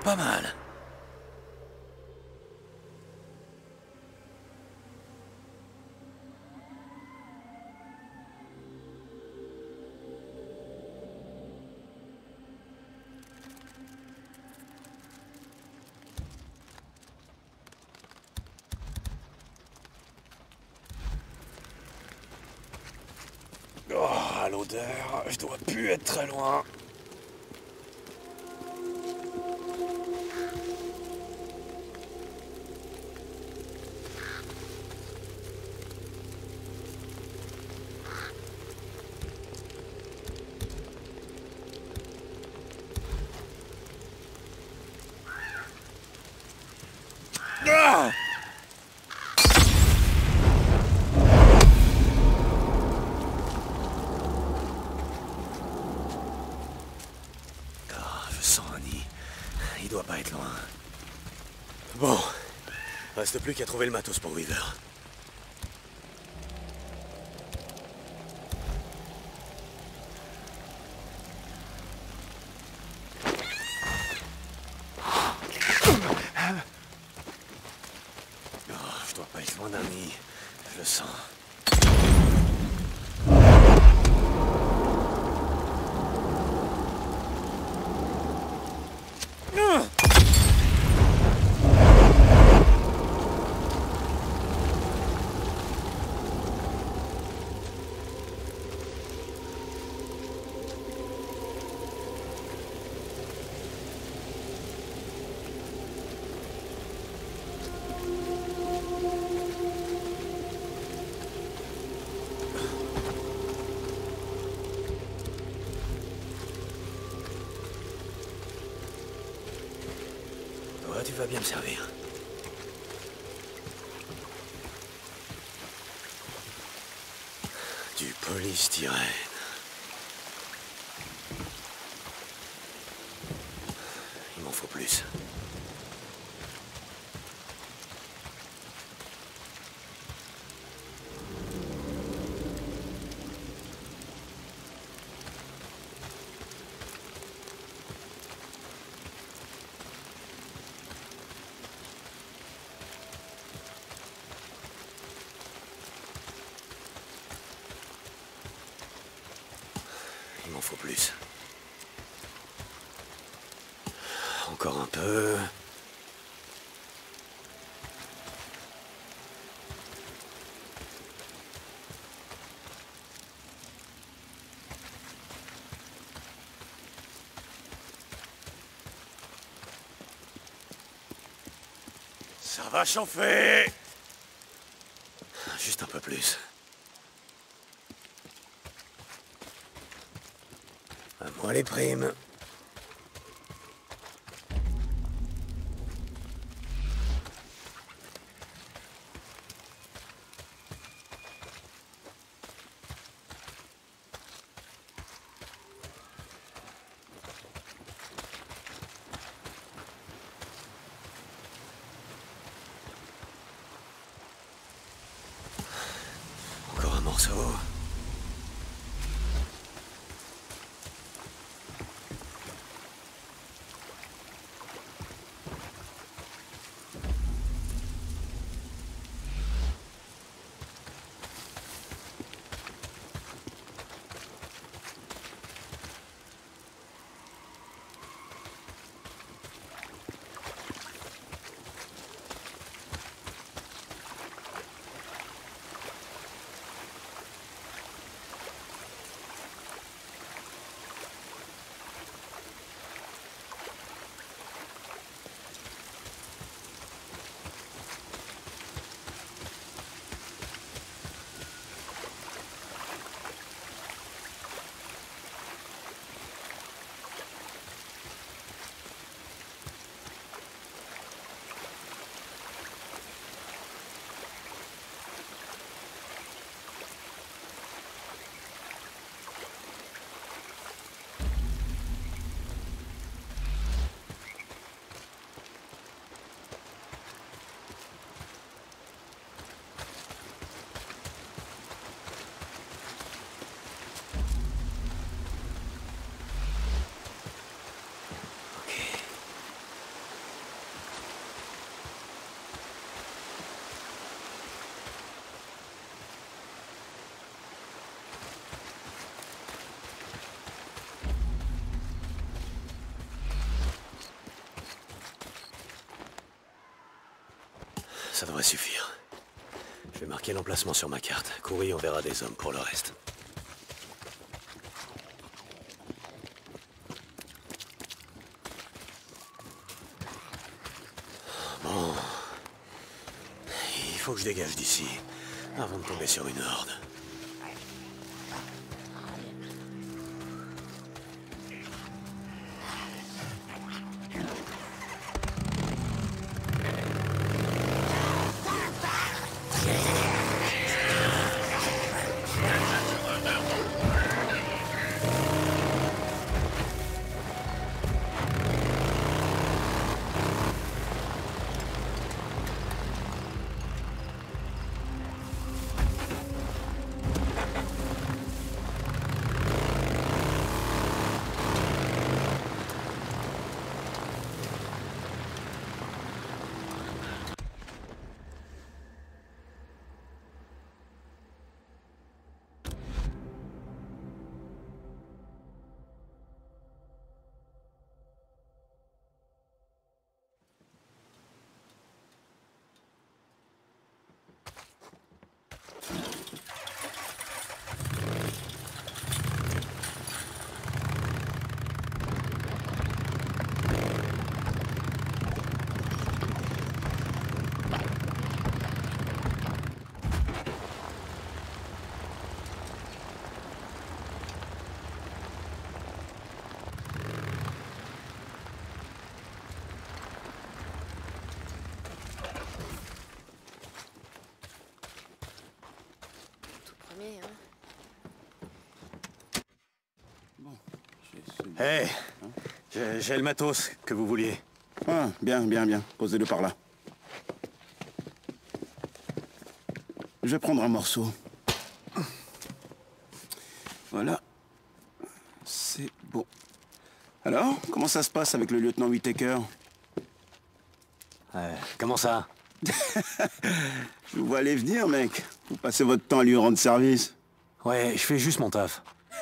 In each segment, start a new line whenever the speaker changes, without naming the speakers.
Pas mal. Oh, l'odeur, je dois plus être très loin. Ah! Je sens un nid. Il doit pas être loin. Bon, reste plus qu'à trouver le matos pour Weaver. Oh, je dois pas être loin d'un nid. Je le sens. Tu vas bien me servir. Du polystyrène. Il m'en faut plus. Il m'en faut plus. Encore un peu. Ça va chauffer. Juste un peu plus. À moi les primes. Encore un morceau. Ça devrait suffire. Je vais marquer l'emplacement sur ma carte. Kouri enverra des hommes pour le reste. Bon... Il faut que je dégage d'ici, avant de tomber sur une horde. Hé, j'ai le matos que vous vouliez.
Ah, bien. Posez-le par là. Je vais prendre un morceau. Voilà. C'est bon. Alors, comment ça se passe avec le lieutenant Whittaker?
Comment ça?
Je vous vois aller venir, mec. Vous passez votre temps à lui rendre service.
Ouais, je fais juste mon taf.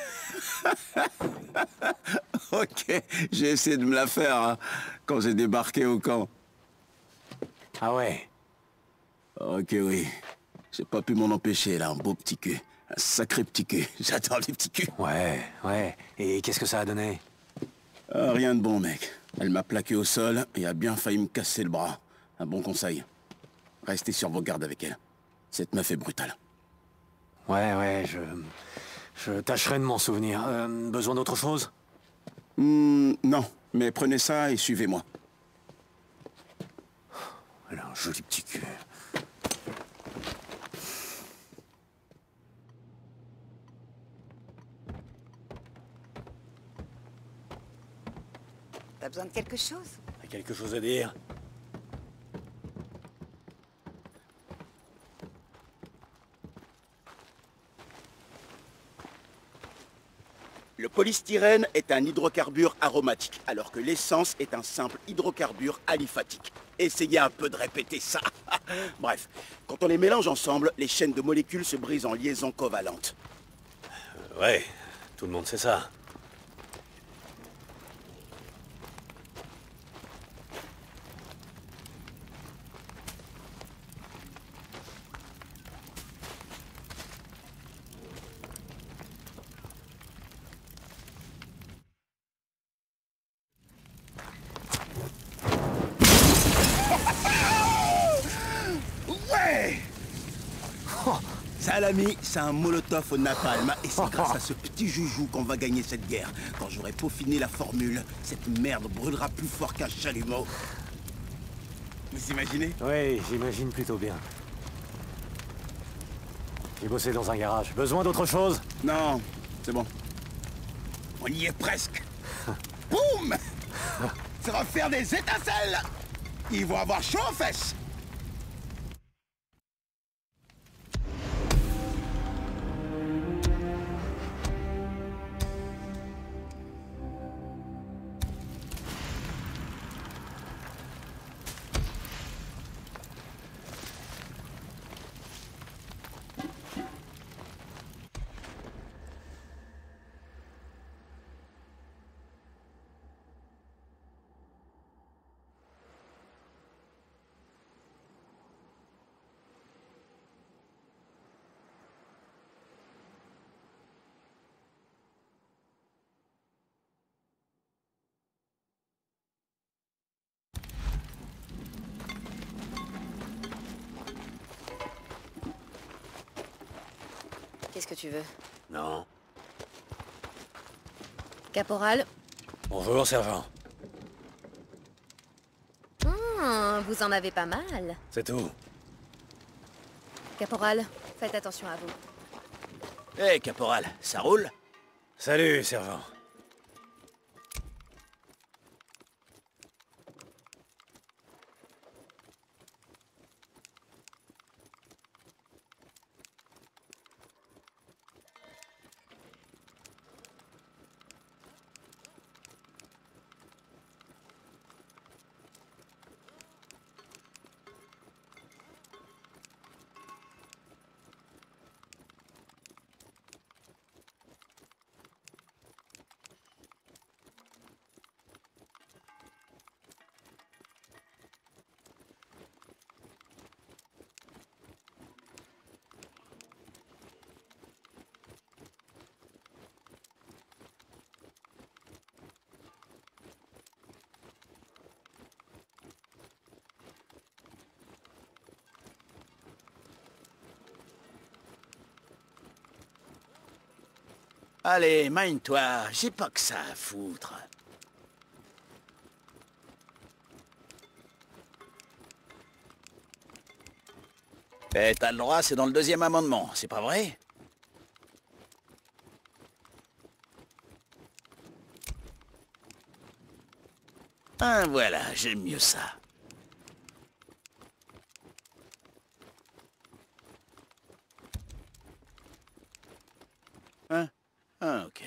Ok, j'ai essayé de me la faire, hein, quand j'ai débarqué au camp.
Ah ouais?
Ok, oui. J'ai pas pu m'en empêcher, là, un beau petit cul. Un sacré petit cul. J'adore les petits culs.
Ouais. Et qu'est-ce que ça a donné?
Ah, rien de bon, mec. Elle m'a plaqué au sol et a bien failli me casser le bras. Un bon conseil. Restez sur vos gardes avec elle. Cette meuf est brutale.
Ouais, je tâcherai de m'en souvenir. Besoin d'autre chose?
Non, mais prenez ça et suivez-moi.
Elle a un joli petit cul.
T'as besoin de quelque chose?
T'as quelque chose à dire?
Le polystyrène est un hydrocarbure aromatique, alors que l'essence est un simple hydrocarbure aliphatique. Essayez un peu de répéter ça. Bref, quand on les mélange ensemble, les chaînes de molécules se brisent en liaisons covalentes.
Ouais, tout le monde sait ça.
Ouais! Ça, l'ami, c'est un molotov au napalm, et c'est grâce à ce petit joujou qu'on va gagner cette guerre. Quand j'aurai peaufiné la formule, cette merde brûlera plus fort qu'un chalumeau. Vous imaginez?
Ouais, j'imagine plutôt bien. J'ai bossé dans un garage. Besoin d'autre chose?
Non, c'est bon. On y est presque. Boum! Ça va faire des étincelles! Ils vont avoir chaud aux fesses!
Qu'est-ce que tu veux?
Non.
Caporal?
Bonjour, sergent.
Vous en avez pas mal.
C'est tout.
Caporal, faites attention à vous.
Hé, caporal, ça roule?
Salut, sergent.
Allez, mine-toi, j'ai pas que ça à foutre. Eh, t'as le droit, c'est dans le 2e amendement, c'est pas vrai? Ah, voilà, j'aime mieux ça. Hein? Ah, ok.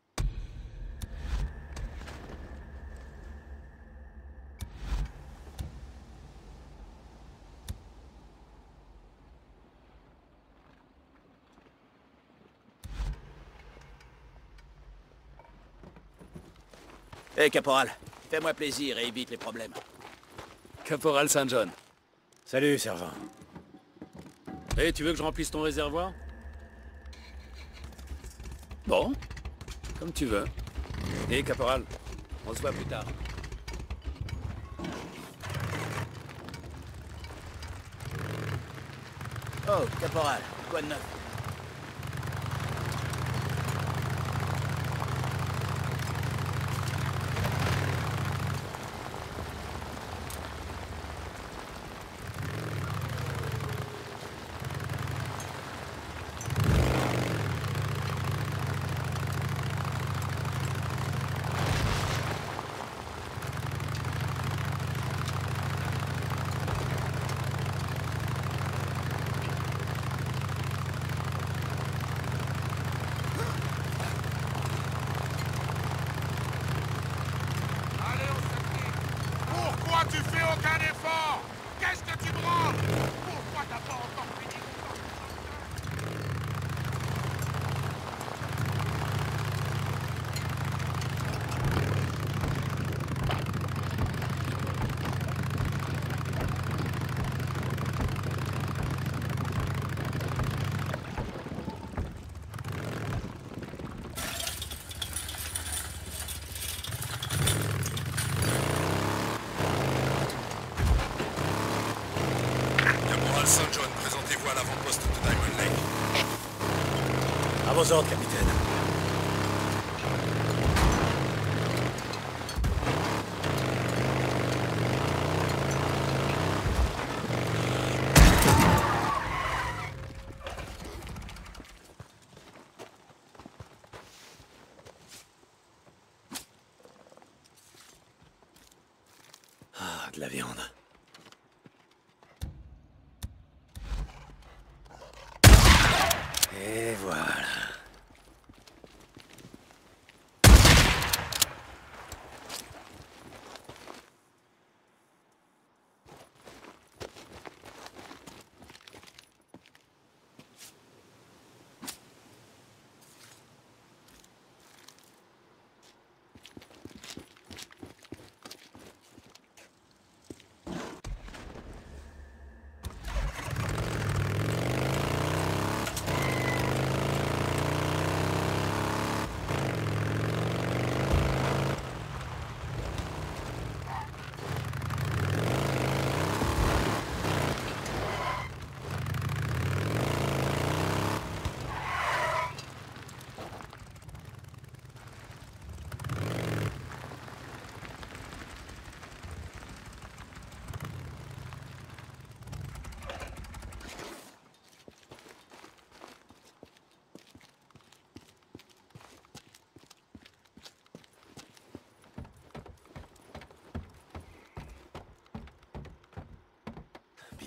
Hé, caporal, fais-moi plaisir et évite les problèmes.
Caporal Saint John.
Salut, sergent.
Et tu veux que je remplisse ton réservoir? Bon, comme tu veux. Et caporal, on se voit plus tard.
Oh, caporal, quoi de neuf?
Pourquoi tu fais aucun effort? Qu'est-ce que tu branles? Pourquoi t'as pas encore fini?
Caporal Saint John, présentez-vous à l'avant-poste de Diamond Lake.
À vos ordres, capitaine. Ah, de la viande. Et voilà.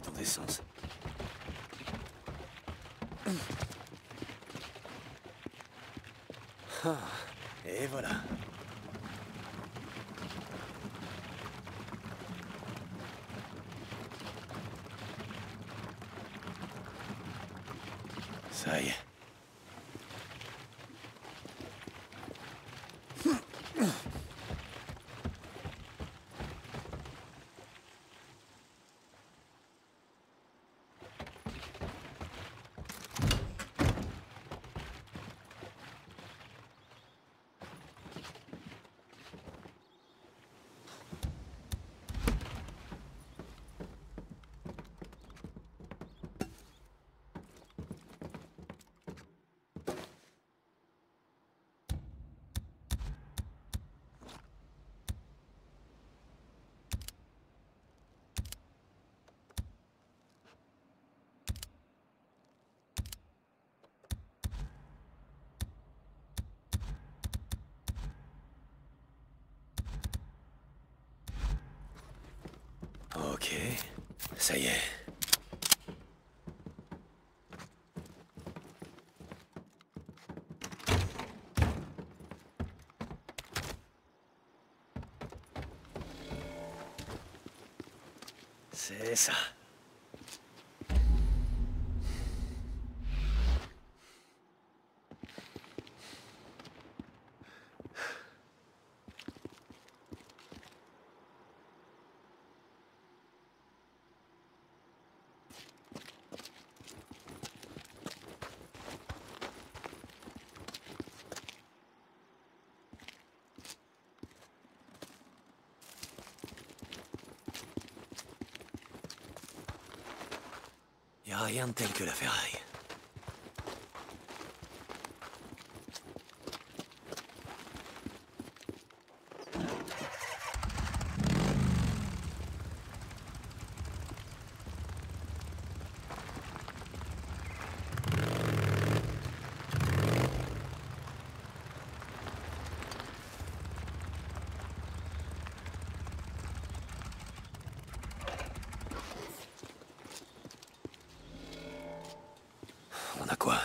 bidon d'essence. Ah, et voilà. Ça y est. Ok, ça y est. C'est ça. Y a rien de tel que la ferraille. On a quoi?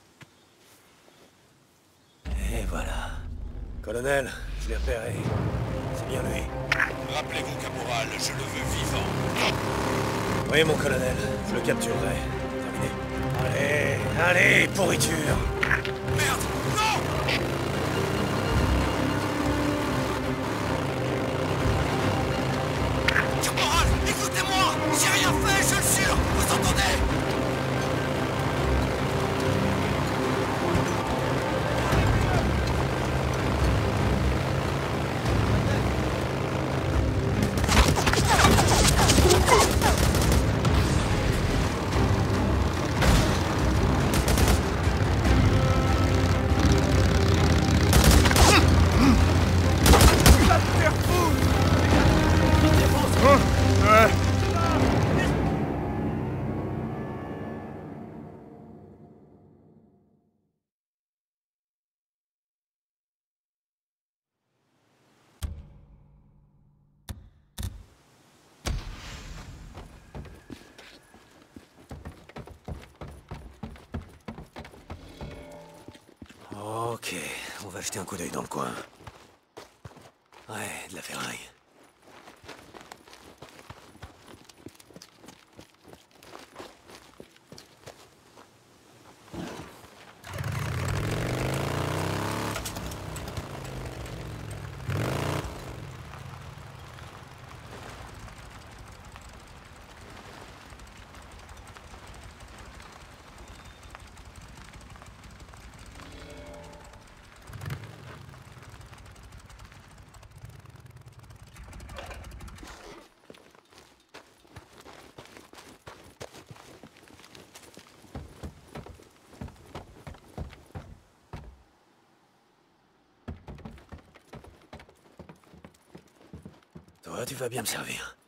Et voilà. Colonel, je l'ai repéré. C'est bien lui.
Rappelez-vous, caporal, je le veux vivant.
Oui, mon colonel, je le capturerai. Terminé. Allez, allez, pourriture!
Merde! Non! Caporal, écoutez-moi! J'ai rien fait, je le jure! Vous entendez?
Ok, on va jeter un coup d'œil dans le coin. Ouais, de la ferraille. Toi, tu vas bien me servir.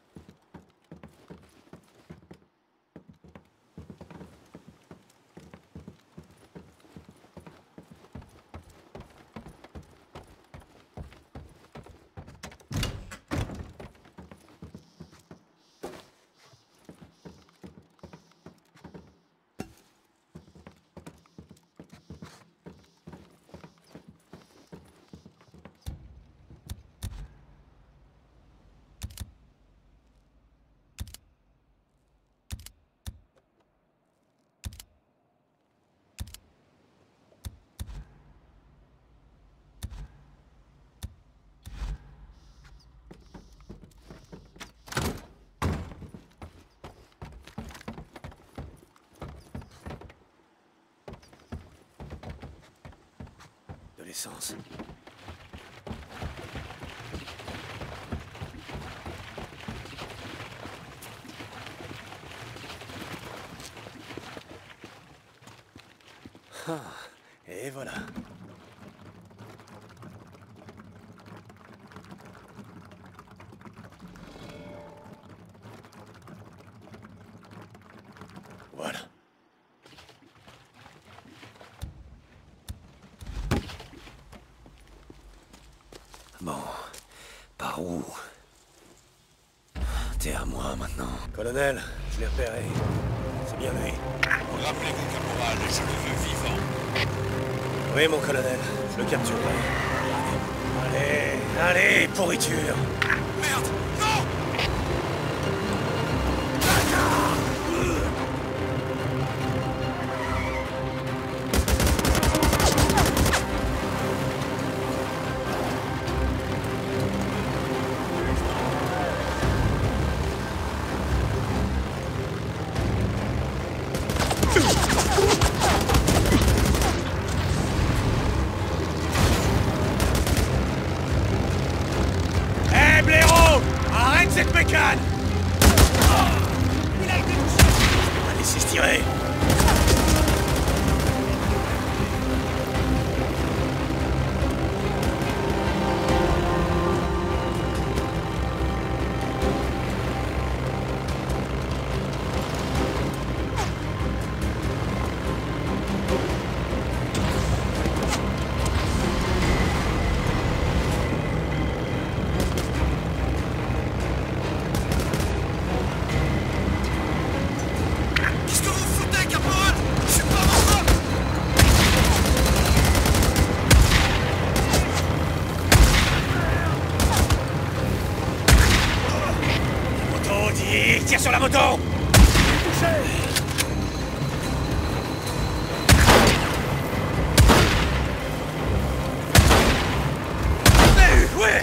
les sens. Ah, et voilà. Voilà. Bon, par où? T'es à moi maintenant. Colonel, je l'ai repéré. C'est bien lui.
Rappelez-vous, caporal, je le veux vivant.
Oui, mon colonel, je le capturerai. Allez, allez, pourriture!
Merde! Non!
Hé, blaireau! Arrête cette bécane! Il a été touché! On va laisser se tirer!
Qu'est-ce que vous foutez, caporal? Je suis pas mort!
Moto, dis! Tire sur la moto! Touché! Ouais!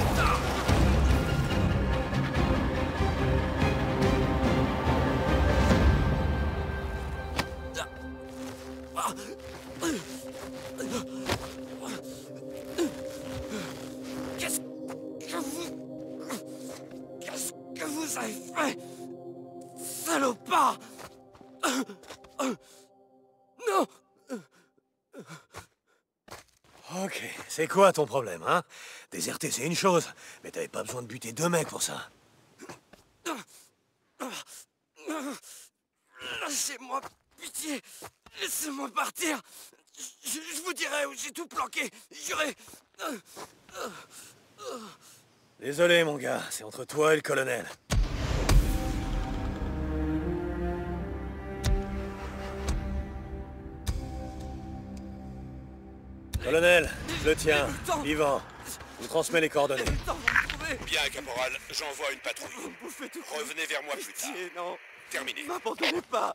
Qu'est-ce que vous avez fait? Salopard! Non!
Ok, c'est quoi ton problème, hein? Déserter, c'est une chose, mais t'avais pas besoin de buter 2 mecs pour ça.
Lâchez-moi, pitié! Laissez-moi partir! Je vous dirai où j'ai tout planqué! Jurez!
Désolé, mon gars, c'est entre toi et le colonel. Colonel, je le tiens, vivant. Je vous transmets les coordonnées.
Bien, caporal, j'envoie une patrouille. Revenez vers moi plus tard.
Non,
Terminé.
m'abandonnez pas.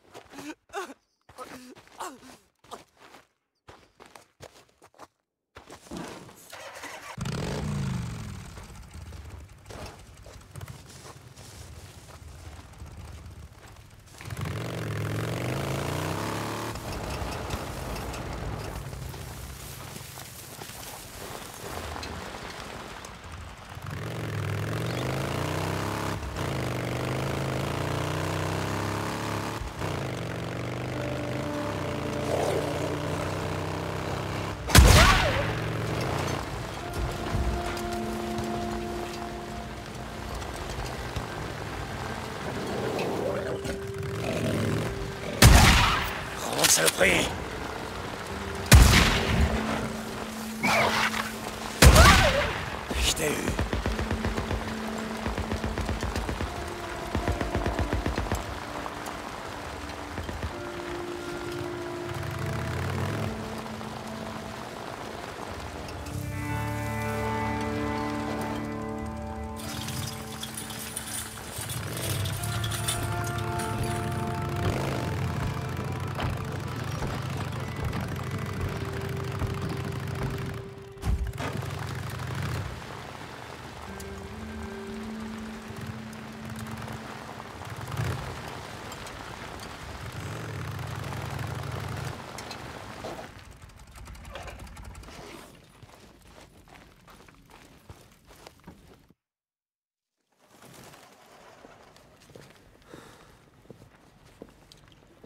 Oh, saloperie! Je t'ai eu.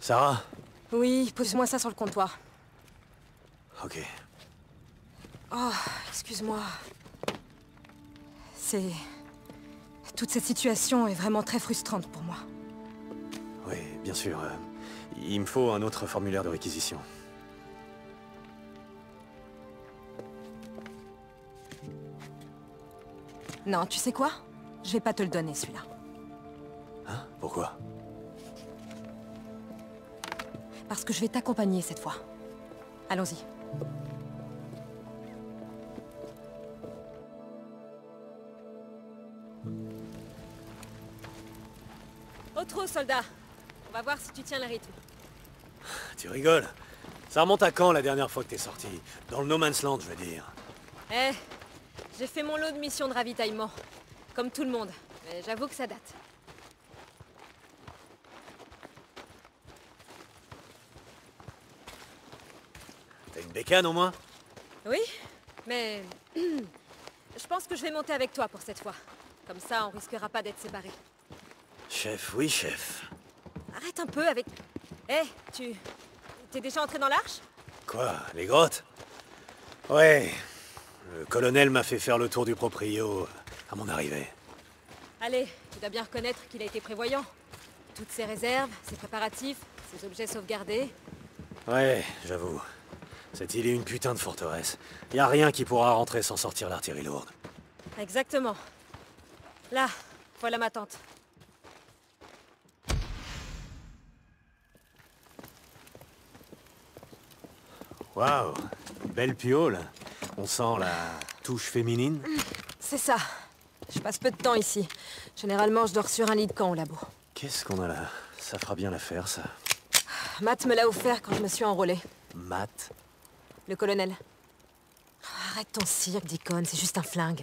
Sarah?
Oui, pose-moi ça sur le comptoir.
Ok.
Oh, excuse-moi. Toute cette situation est vraiment très frustrante pour moi.
Oui, bien sûr. Il me faut un autre formulaire de réquisition.
Non, tu sais quoi? Je vais pas te le donner, celui-là.
Hein? Pourquoi?
Parce que je vais t'accompagner cette fois. Allons-y. Au trot, soldat. On va voir si tu tiens le rythme.
Tu rigoles? Ça remonte à quand la dernière fois que t'es sorti? Dans le No Man's Land, je veux dire.
Eh, j'ai fait mon lot de missions de ravitaillement. Comme tout le monde. Mais j'avoue que ça date.
T'as une bécane au moins?
Oui, mais... je pense que je vais monter avec toi pour cette fois. Comme ça, on risquera pas d'être séparés.
Chef, oui, chef.
Arrête un peu avec... Eh, t'es déjà entré dans l'arche?
Quoi? Les grottes? Ouais. Le colonel m'a fait faire le tour du proprio à mon arrivée.
Allez, tu dois bien reconnaître qu'il a été prévoyant. Toutes ses réserves, ses préparatifs, ses objets sauvegardés.
Ouais, j'avoue. Cette île est une putain de forteresse. Y a rien qui pourra rentrer sans sortir l'artillerie lourde.
Exactement. Là, voilà ma tente.
Waouh, belle piole. On sent la touche féminine.
C'est ça. Je passe peu de temps ici. Généralement, je dors sur un lit de camp au labo.
Qu'est-ce qu'on a là? Ça fera bien l'affaire, ça.
Matt me l'a offert quand je me suis enrôlé.
Matt?
Le colonel. Arrête ton cirque, Deacon, c'est juste un flingue.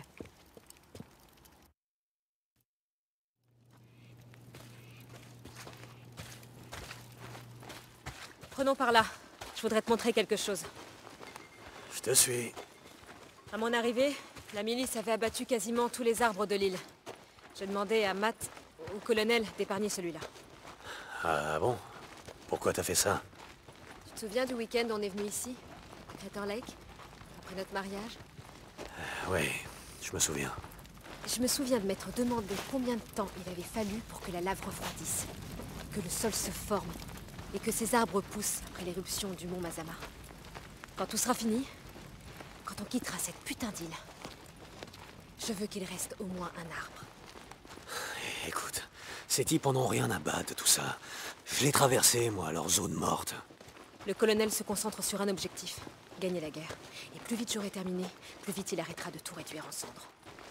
Prenons par là. Je voudrais te montrer quelque chose.
Je te suis.
À mon arrivée, la milice avait abattu quasiment tous les arbres de l'île. J'ai demandé à Matt, au colonel, d'épargner celui-là.
Ah bon? Pourquoi t'as fait ça?
Tu te souviens du week-end où on est venu ici? À Crater Lake? Après notre mariage?
Ouais, je me souviens.
Je me souviens de m'être demandé combien de temps il avait fallu pour que la lave refroidisse, que le sol se forme, et que ces arbres poussent après l'éruption du mont Mazama. Quand tout sera fini, quand on quittera cette putain d'île, je veux qu'il reste au moins un arbre.
Écoute, ces types en ont rien à battre de tout ça. Je l'ai traversé, moi, leur zone morte.
Le colonel se concentre sur un objectif, gagner la guerre. Et plus vite j'aurai terminé, plus vite il arrêtera de tout réduire en cendres.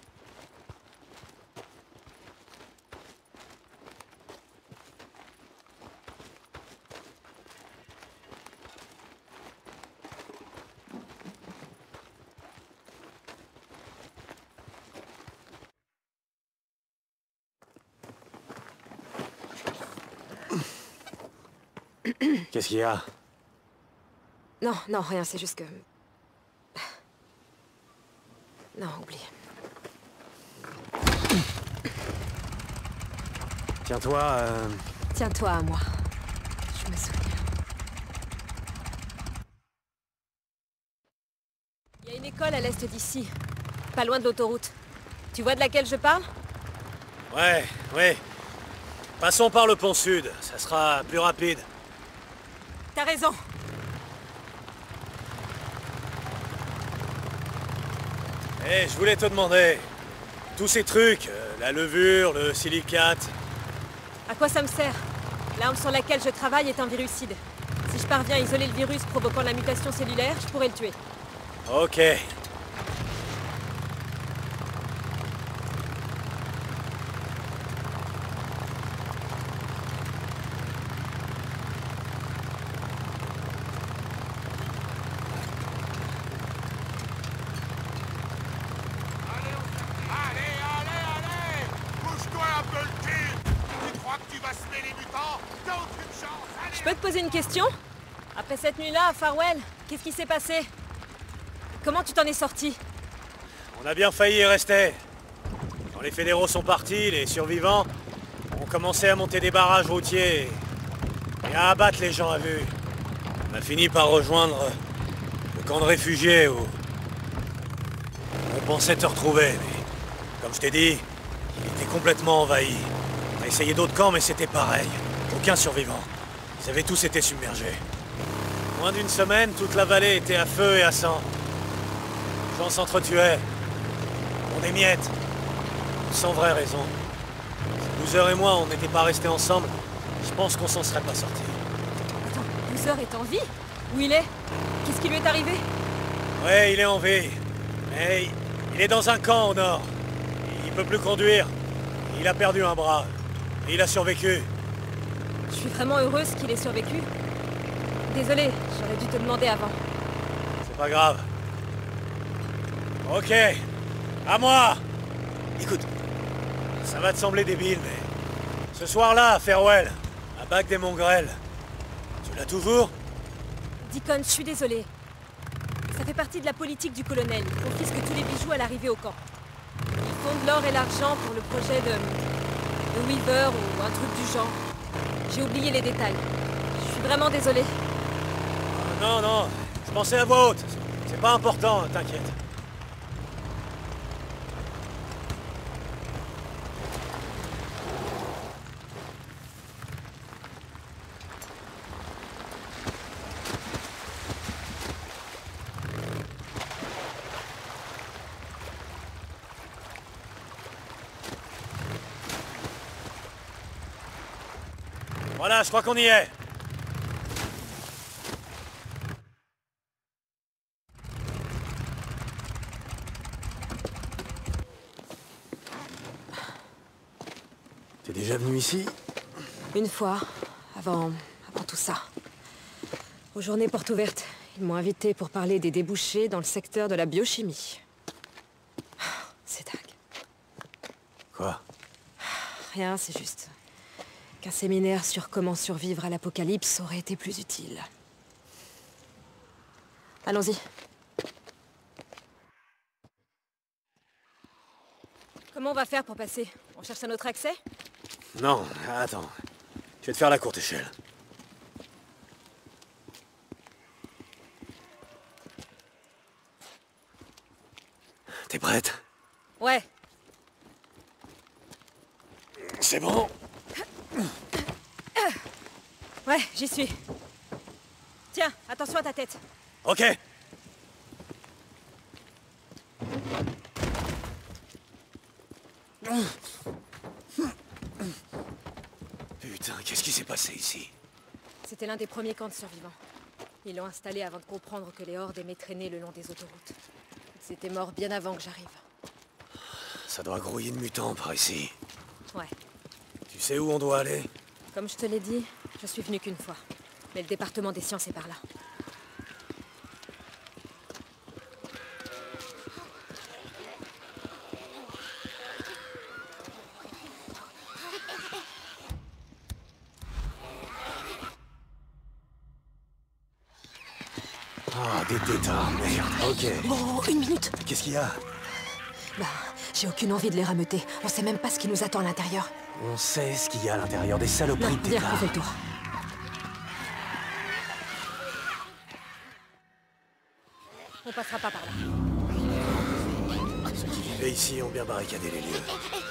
Qu'est-ce qu'il y a?
Non, non, rien, c'est juste que... Non, oublie.
Tiens-toi,
Tiens-toi à moi. Je me souviens. Il y a une école à l'est d'ici, pas loin de l'autoroute. Tu vois de laquelle je parle?
Ouais. Passons par le pont sud, ça sera plus rapide.
T'as raison.
Eh, je voulais te demander, tous ces trucs, la levure, le silicate...
À quoi ça me sert? L'arme sur laquelle je travaille est un virucide. Si je parviens à isoler le virus provoquant la mutation cellulaire, je pourrais le tuer.
Ok.
Allez! Bouge-toi un peu le cul! Tu crois que tu vas semer les mutants? T'as aucune chance! Allez!
Je peux te poser une question? Après cette nuit-là, à Farwell, qu'est-ce qui s'est passé? Comment tu t'en es sorti?
On a bien failli y rester. Quand les fédéraux sont partis, les survivants ont commencé à monter des barrages routiers. et à abattre les gens à vue. On a fini par rejoindre le camp de réfugiés où on pensait te retrouver, mais comme je t'ai dit, il était complètement envahi. On a essayé d'autres camps, mais c'était pareil. Aucun survivant. Ils avaient tous été submergés. Moins d'une semaine, toute la vallée était à feu et à sang. Les gens s'entretuaient. On des miettes. Sans vraie raison. Si Boozer et moi, on n'était pas restés ensemble, je pense qu'on s'en serait pas sortis.
Attends, Boozer est en vie? Où il est? Qu'est-ce qui lui est arrivé?
Ouais, il est en vie. Mais il est dans un camp au nord. Il peut plus conduire. Il a perdu un bras. Et il a survécu.
Je suis vraiment heureuse qu'il ait survécu. Désolée, j'aurais dû te demander avant.
C'est pas grave. Ok. À moi. Écoute, ça va te sembler débile, mais... Ce soir-là, à Farewell, à Bac des Mongrels, tu l'as toujours?
Deacon, je suis désolée. Ça fait partie de la politique du colonel. Il confisque tous les bijoux à l'arrivée au camp. Ils font de l'or et l'argent pour le projet de Weaver ou un truc du genre. J'ai oublié les détails. Je suis vraiment désolée.
Non, non, je pensais à voix haute. C'est pas important, t'inquiète. Voilà, je crois qu'on y est. T'es déjà venu ici?
Une fois, avant tout ça. Aux journées portes ouvertes, ils m'ont invité pour parler des débouchés dans le secteur de la biochimie. C'est dingue.
Quoi?
Rien, c'est juste qu'un séminaire sur comment survivre à l'apocalypse aurait été plus utile. Allons-y. Comment on va faire pour passer? On cherche un autre accès?
Non, attends. Je vais te faire la courte échelle. T'es prête?
Ouais.
C'est bon?
Ouais, j'y suis. Tiens, attention à ta tête.
Ok. Putain, qu'est-ce qui s'est passé ici?
C'était l'un des premiers camps de survivants. Ils l'ont installé avant de comprendre que les hordes aimaient traîner le long des autoroutes. Ils étaient morts bien avant que j'arrive.
Ça doit grouiller de mutants par ici.
Ouais.
Tu sais où on doit aller?
Comme je te l'ai dit, je suis venue qu'une fois. Mais le département des sciences est par là.
Ah, des tétards, merde. Ok.
Oh, une minute.
Qu'est-ce qu'il y a?
Bah, j'ai aucune envie de les rameuter. On sait même pas ce qui nous attend à l'intérieur.
On sait ce qu'il y a à l'intérieur des saloperies de
Viens, on
tétards.
fait le tour. On passera pas par là.
Ceux qui vivaient ici ont bien barricadé les lieux.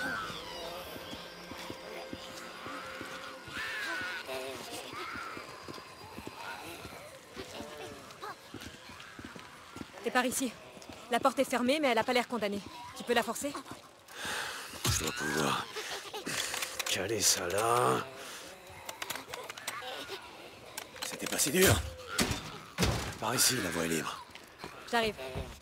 T'es par ici. La porte est fermée, mais elle a pas l'air condamnée. Tu peux la forcer?
Je dois pouvoir caler ça là. C'était pas si dur. Par ici, la voie est libre.
J'arrive.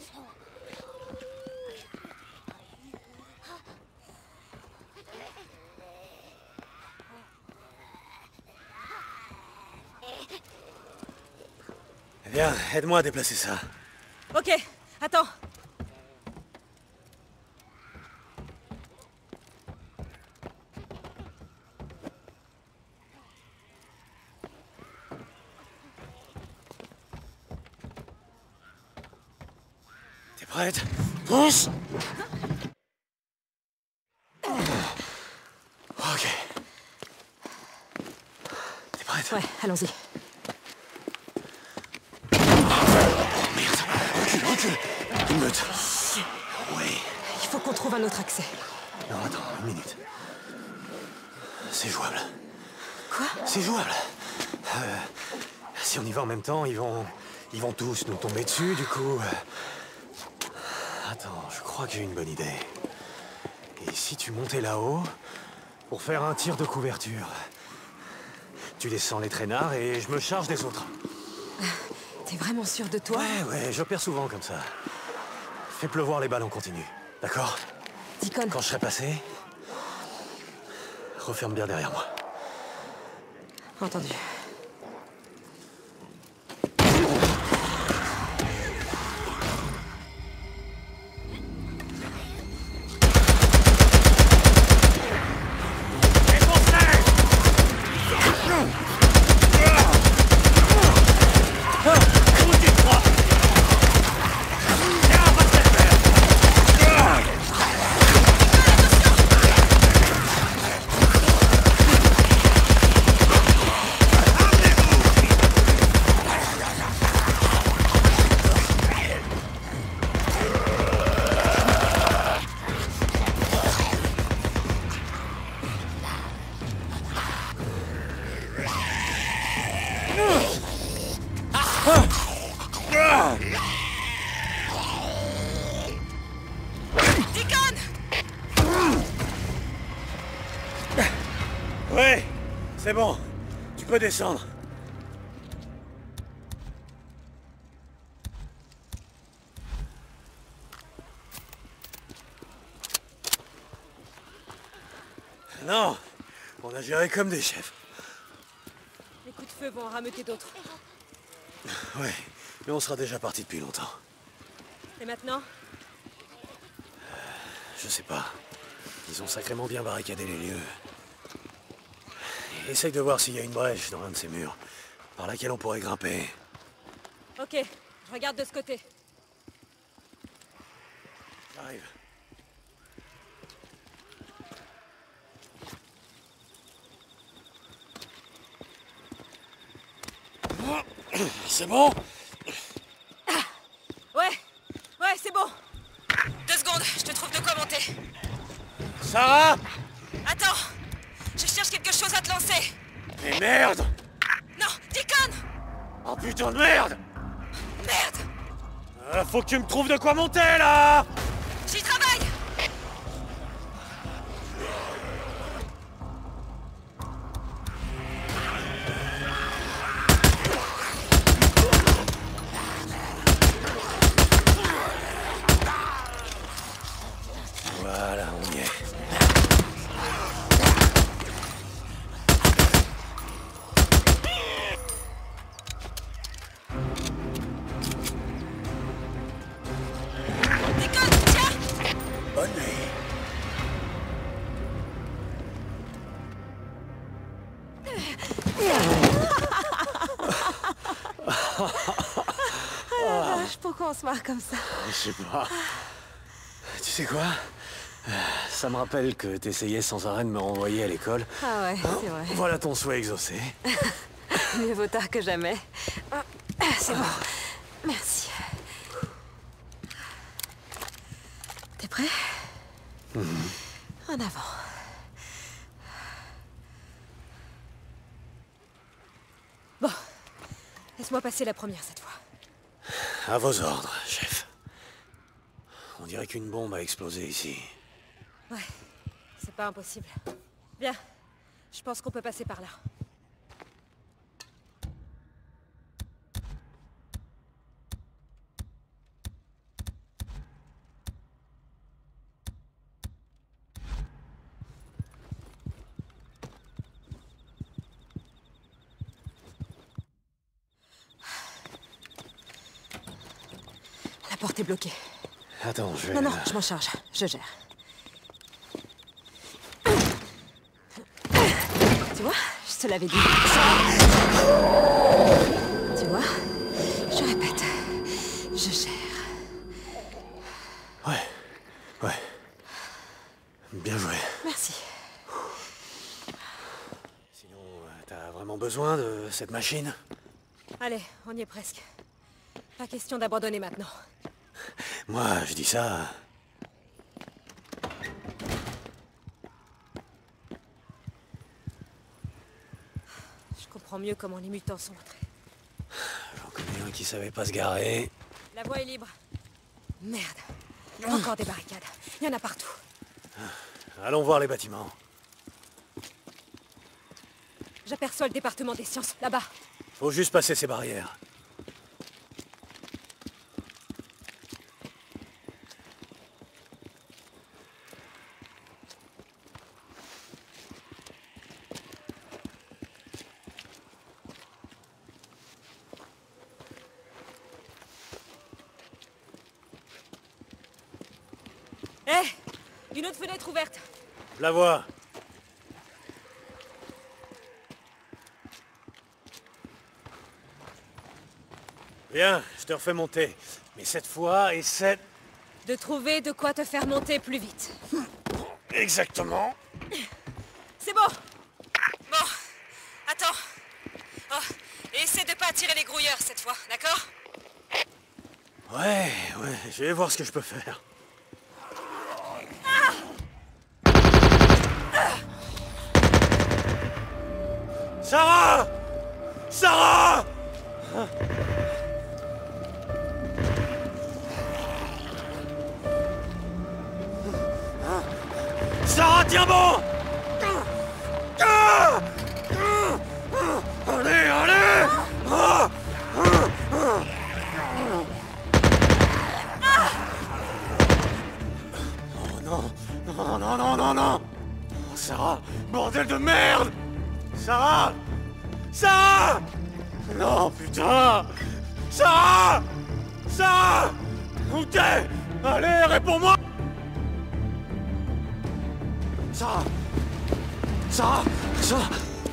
Viens, aide-moi à déplacer ça.
Ok, attends.
T'es prête? Pousse! Ok. T'es prête?
Ouais, allons-y.
Recule. Une meute. Ouais.
Il faut qu'on trouve un autre accès.
Non, attends, une minute. C'est jouable.
Quoi?
C'est jouable. Si on y va en même temps, ils vont tous nous tomber dessus, du coup... Attends, je crois que j'ai une bonne idée. Et si tu montais là-haut, pour faire un tir de couverture, tu descends les traînards et je me charge des autres.
T'es vraiment sûr de toi?
Ouais, j'opère souvent comme ça. Fais pleuvoir les balles en continu, d'accord?
Deacon.
Quand je serai passé, referme bien derrière moi.
Entendu.
Ouais, c'est bon. Tu peux descendre. Non, on a géré comme des chefs.
Les coups de feu vont en rameuter d'autres.
Ouais, mais on sera déjà parti depuis longtemps.
Et maintenant?
Je sais pas. Ils ont sacrément bien barricadé les lieux. Essaye de voir s'il y a une brèche dans l'un de ces murs, par laquelle on pourrait grimper.
Ok, je regarde de ce côté.
J'arrive. C'est bon?
Ouais, c'est bon. 2 secondes, je te trouve de quoi monter.
Sarah!
Attends, je cherche quelque chose à te lancer.
Mais merde!
Non, Deacon!
Oh putain de merde!
Merde!
Faut que tu me trouves de quoi monter, là!
J'y travaille!
Voilà, on y est.
Deacon, tiens!
Bonne nuit.
Pourquoi on se marre comme ça?
Je sais pas. Tu sais quoi? Ça me rappelle que t'essayais sans arrêt de me renvoyer à l'école.
Ah ouais, c'est vrai.
Voilà ton souhait exaucé.
Mieux vaut tard que jamais. C'est bon. Merci. T'es prêt? En avant. Bon. Laisse-moi passer la première cette fois.
À vos ordres, chef. On dirait qu'une bombe a explosé ici.
Ouais, c'est pas impossible. Bien, je pense qu'on peut passer par là. La porte est bloquée.
Attends, je vais...
Non, je m'en charge. Je gère. Tu vois, je te l'avais dit. Tu vois, je répète, je gère.
Ouais. Bien joué.
Merci.
Sinon, t'as vraiment vraiment besoin de cette machine?
Allez, on y est presque. Pas question d'abandonner maintenant.
Moi, je dis ça...
Je comprends mieux comment les mutants sont entrés.
J'en connais un qui savait pas se garer.
La voie est libre. Merde. Encore des barricades. Il y en a partout.
Allons voir les bâtiments.
J'aperçois le département des sciences, là-bas.
Faut juste passer ces barrières.
Hé! Une autre fenêtre ouverte.
Je la vois. Viens, je te refais monter. Mais cette fois, essaie...
De trouver de quoi te faire monter plus vite.
Exactement.
C'est bon. Bon. Attends. Oh. Et essaie de pas attirer les grouilleurs cette fois, d'accord?
Ouais, je vais voir ce que je peux faire. Sarah! Sarah! Sarah, tiens bon! Allez, allez! Oh non! Non, non, non, non, non! Oh, Sarah! Bordel de merde! Sarah! Sarah! Non, putain! Sarah! Sarah! Où t'es? Allez, réponds-moi! Sarah! Sarah! Sarah!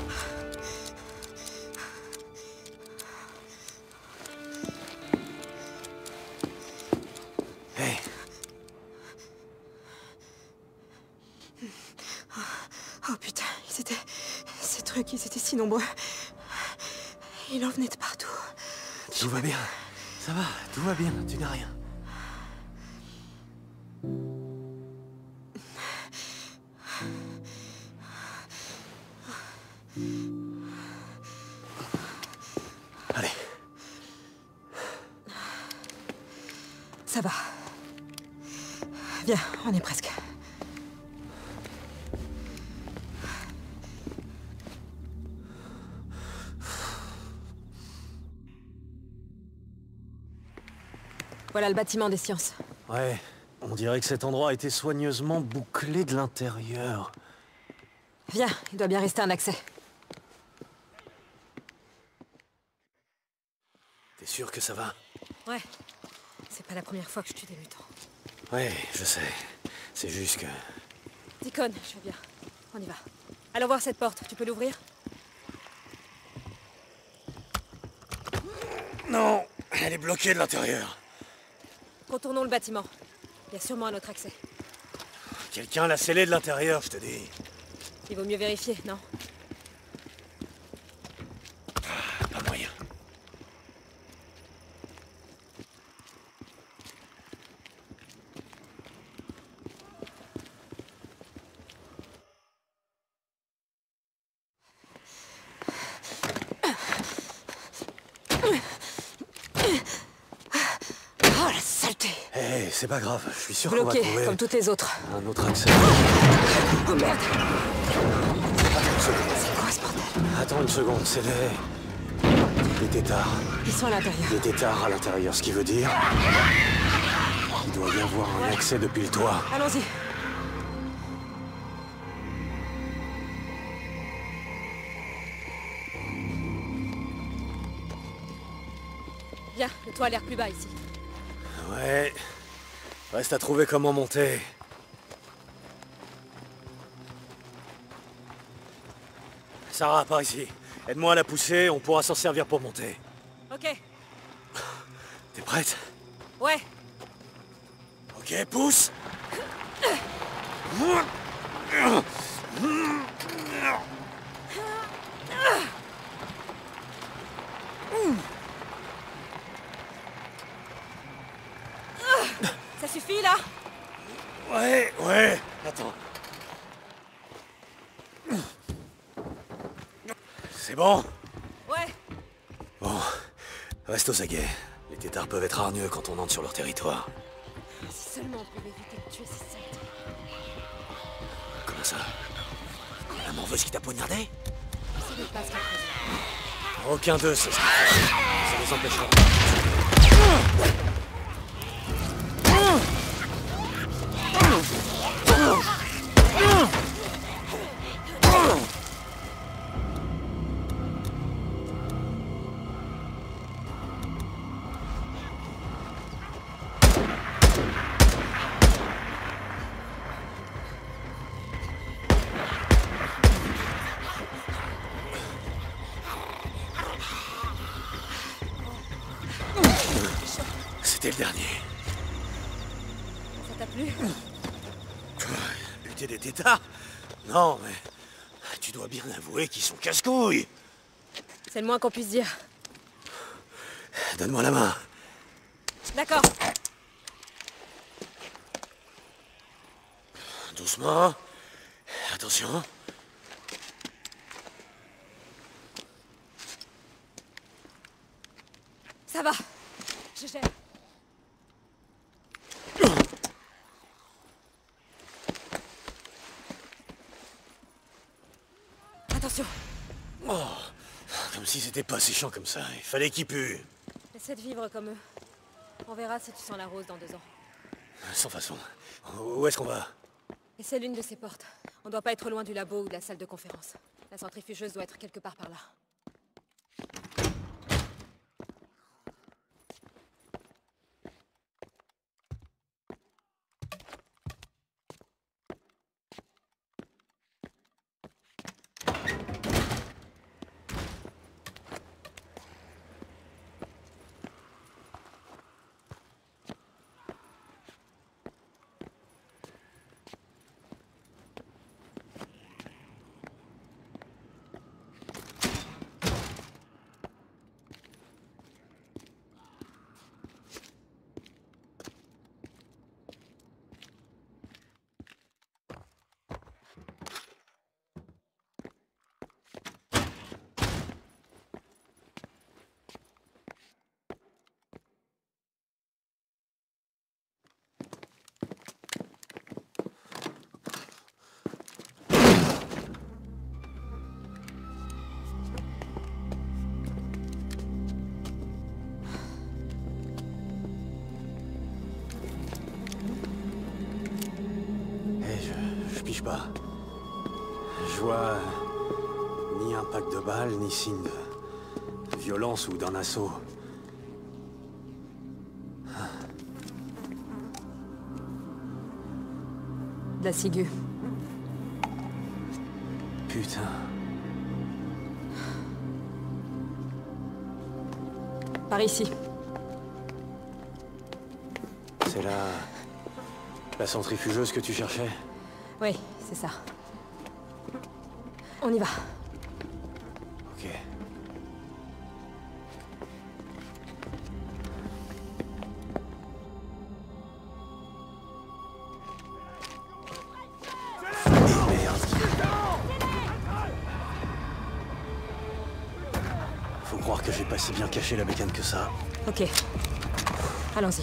Hey!
Oh putain, ces trucs, ils étaient si nombreux. Il en venait de partout.
Tout va bien. Ça va, tout va bien, tu n'as rien. Allez.
Ça va. Viens, on est presque. Voilà le bâtiment des sciences.
Ouais, on dirait que cet endroit a été soigneusement bouclé de l'intérieur.
Viens, il doit bien rester un accès.
T'es sûr que ça va?
Ouais. C'est pas la première fois que je tue des mutants.
Ouais, je sais. C'est juste que...
Deacon, je vais bien. On y va. Allons voir cette porte. Tu peux l'ouvrir?
Non, elle est bloquée de l'intérieur.
Contournons le bâtiment. Il y a sûrement un autre accès.
Quelqu'un l'a scellé de l'intérieur, je te dis.
Il vaut mieux vérifier, non?
Pas moyen.
Oh, la saleté!
Hé, c'est pas grave, je suis sûr qu'on va
Bloqué,
trouver
comme toutes les autres.
un autre accès.
Oh merde!
Attends une seconde.
C'est quoi ce bordel?
Attends une seconde, c'est des têtards.
Ils sont à l'intérieur.
Des têtards à l'intérieur, ce qui veut dire... Il doit y avoir un accès depuis le toit.
Allons-y. Viens, le toit a l'air plus bas ici.
Ouais... Reste à trouver comment monter. Sarah, par ici. Aide-moi à la pousser, on pourra s'en servir pour monter.
Ok.
T'es prête?
Ouais.
Ok, pousse!
suffit, là?
Ouais, attends. C'est bon?
Ouais.
Bon, reste aux aguets. Les têtards peuvent être hargneux quand on entre sur leur territoire.
Si seulement on pouvait éviter de tuer ces saletés.
Comment ça? La morveuse qui t'a poignardé?
Ça ne passe qu'à présent.
Aucun d'eux, c'est ça. Ça les empêchera. C'était le dernier.
Ça t'a plu?
Buter des têtards? Non, mais... Tu dois bien avouer qu'ils sont casse-couilles.
C'est le moins qu'on puisse dire.
Donne-moi la main.
D'accord.
Doucement. Attention.
Ça va. Je gère. Attention.
Oh, comme si c'était pas si chiant comme ça. Il fallait qu'ils puent.
Essaie de vivre comme eux. On verra si tu sens la rose dans 2 ans.
Sans façon. Où est-ce qu'on va?
Et c'est l'une de ces portes. On doit pas être loin du labo ou de la salle de conférence. La centrifugeuse doit être quelque part par là.
Je pige pas. Je vois ni impact de balle, ni signe de violence ou d'un assaut.
De la ciguë.
Putain.
Par ici.
C'est la centrifugeuse que tu cherchais?
Oui, c'est ça. On y va.
Ok. Faut croire que j'ai pas si bien caché la bécane que ça.
Ok. Allons-y.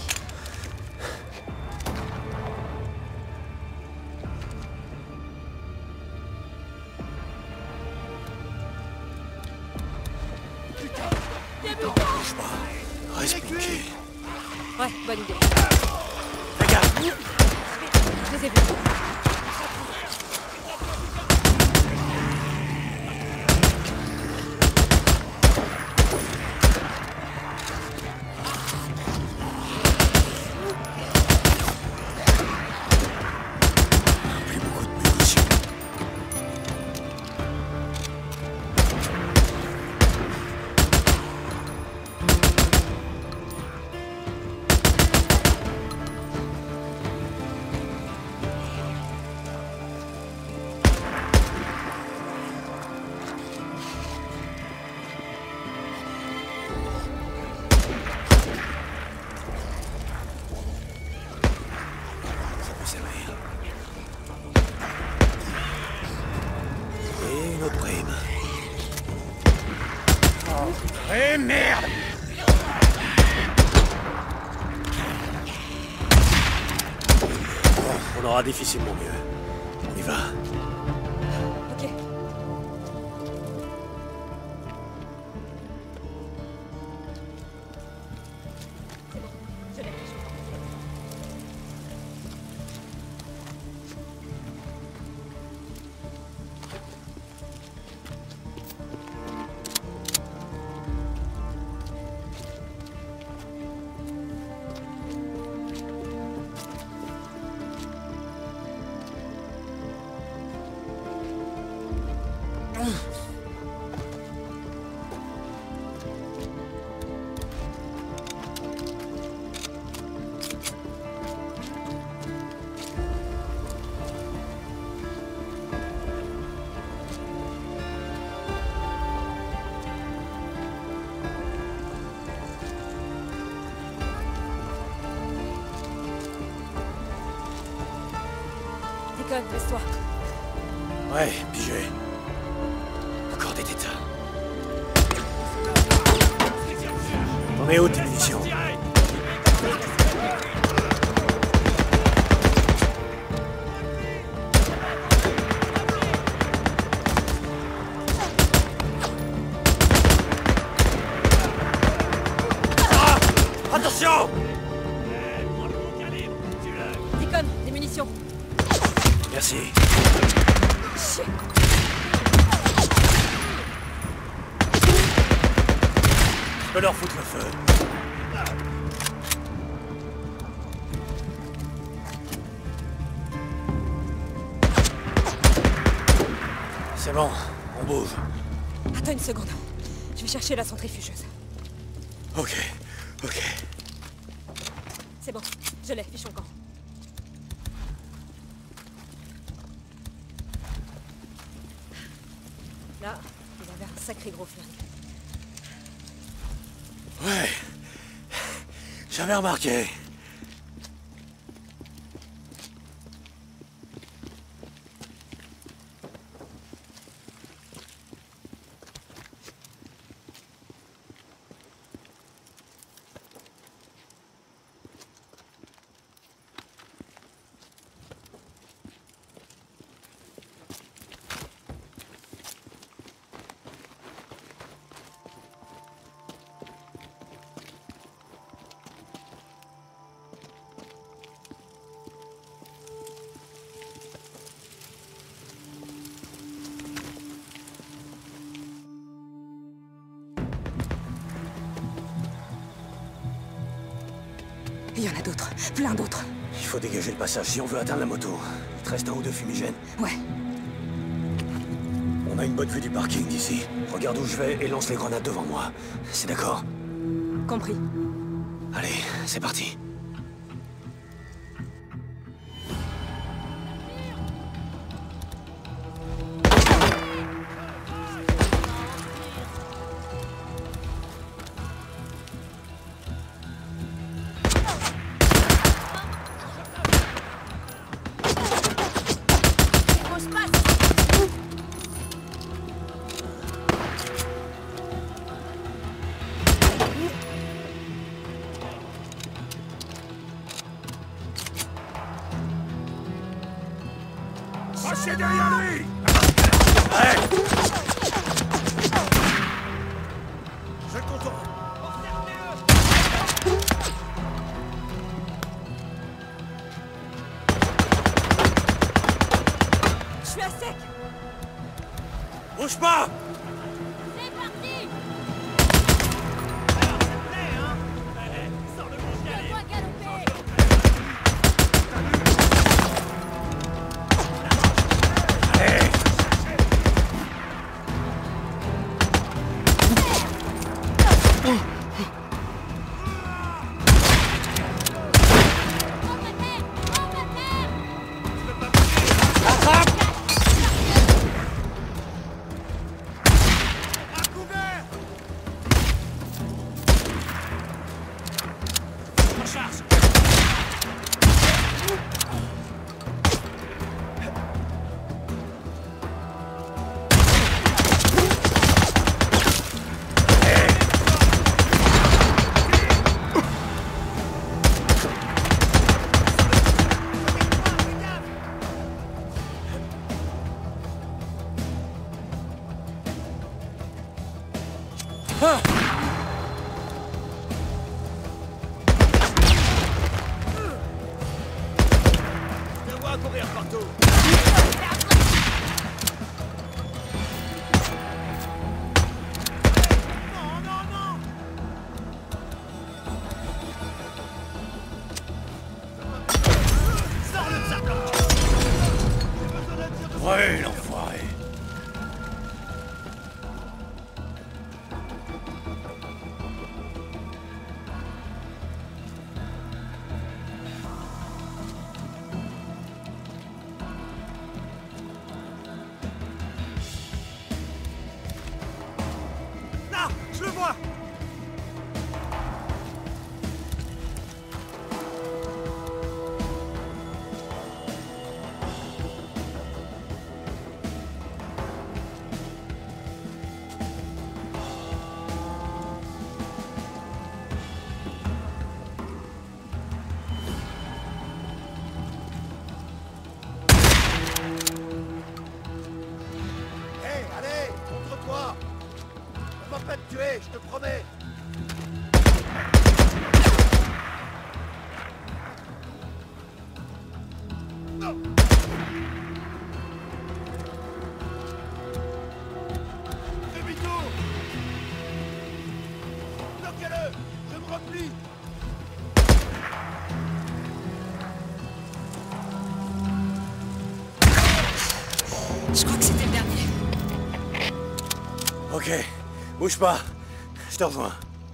Bouge pas. Reste bloqué.
Ouais, bonne idée.
Regarde.
Je les ai vus.
Plus beaucoup de munitions. servir. Et une autre prime. Oh, et merde! On aura difficilement mieux. On y va.
Ok. C'est bon, je l'ai. Deacon, laisse-toi.
Ouais, pigé. Encore des détails. T'en es où tes munitions? Ah! Attention!
Deacon, des munitions.
Merci.
Shit.
Je peux leur foutre le feu. C'est bon, on bouge.
Attends une seconde. Je vais chercher la centrifugeuse.
Ok, ok.
C'est bon, je l'ai, fichons camp. Là, il avait un sacré gros flingue.
Ouais. J'avais remarqué.
Il y en a d'autres, plein d'autres.
Il faut dégager le passage si on veut atteindre la moto. Il te reste un ou deux fumigènes.
Ouais.
On a une bonne vue du parking d'ici. Regarde où je vais et lance les grenades devant moi. C'est d'accord?
Compris.
Allez, c'est parti.
Crochez derrière lui! Je contourne.
Je suis à sec.
Bouge pas!
C'est parti.
Je te vois courir partout.
Ouais, l'enfoiré.
Là, je le vois.
Hé, allez, contre toi. On va pas te tuer, je te promets. Demi-tour. Bloquez-le, je me replie.
Je crois que c'était le dernier.
Ok, bouge pas. Je te rejoins.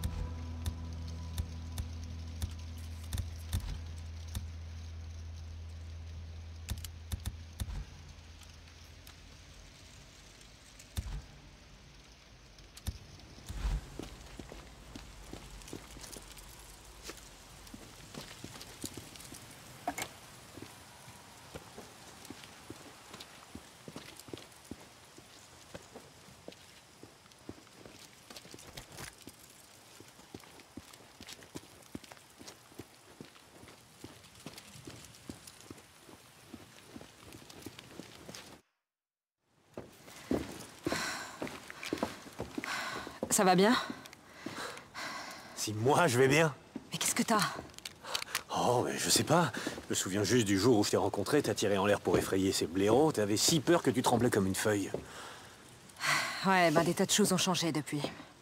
Ça va bien?
Si moi, je vais bien.
Mais qu'est-ce que t'as?
Oh, mais je sais pas. Je me souviens juste du jour où je t'ai rencontré, t'as tiré en l'air pour effrayer ces blaireaux, t'avais si peur que tu tremblais comme une feuille.
Ouais, bah des tas de choses ont changé depuis.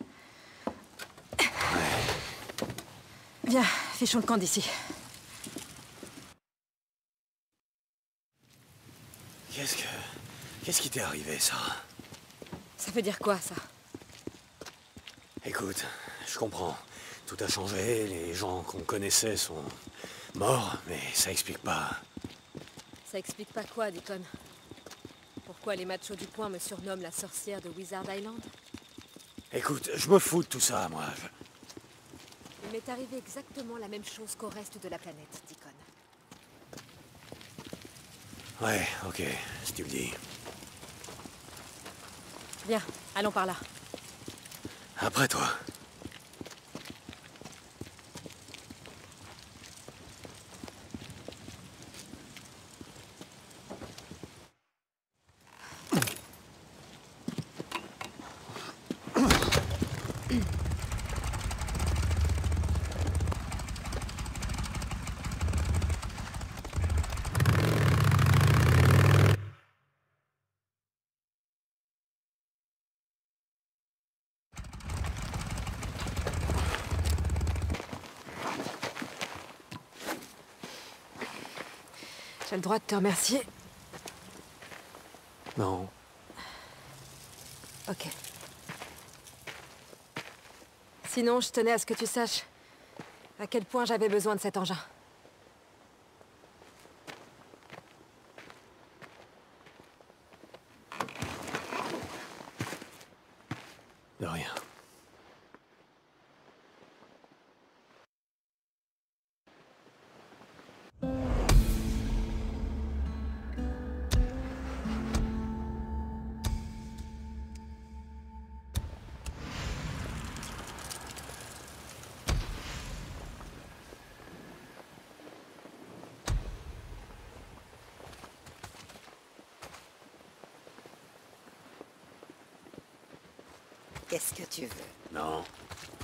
Viens, fichons le camp d'ici.
Qu'est-ce qui t'est arrivé, ça?
Ça veut dire quoi, ça?
Écoute, je comprends. Tout a changé, les gens qu'on connaissait sont morts, mais ça explique pas.
Ça explique pas quoi, Deacon? Pourquoi les machos du coin me surnomment la sorcière de Wizard Island?
Écoute, je me fous de tout ça, moi.
Il m'est arrivé exactement la même chose qu'au reste de la planète, Deacon.
Ouais, ok, si tu le dis.
Viens, allons par là.
Après toi.
J'ai le droit de te remercier.
Non.
Ok. Sinon, je tenais à ce que tu saches à quel point j'avais besoin de cet engin.
De rien.
Qu'est-ce que tu veux?
Non.